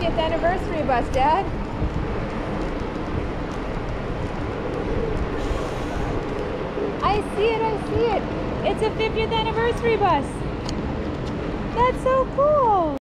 50th anniversary bus, Dad. I see it, I see it. It's a 50th anniversary bus. That's so cool.